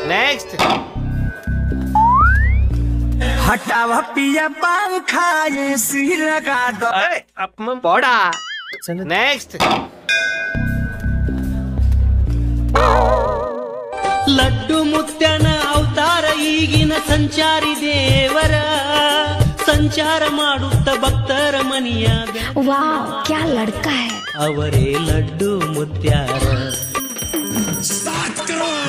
Next. हटावा पिया पंखा एसी लगा दो। पड़ा। नेक्स्ट। ಲಡ್ಡು ಮುತ್ಯನ ಅವತಾರ ಈಗಿನ ಸಂಚಾರಿ ದೇವರ ಸಂಚಾರ ಮಾಡುತ್ತ ಭಕ್ತರ ಮನಿಯಾಗ वाह क्या लड़का है। ಅವರೇ ಲಡ್ಡು ಮುತ್ಯಾರ।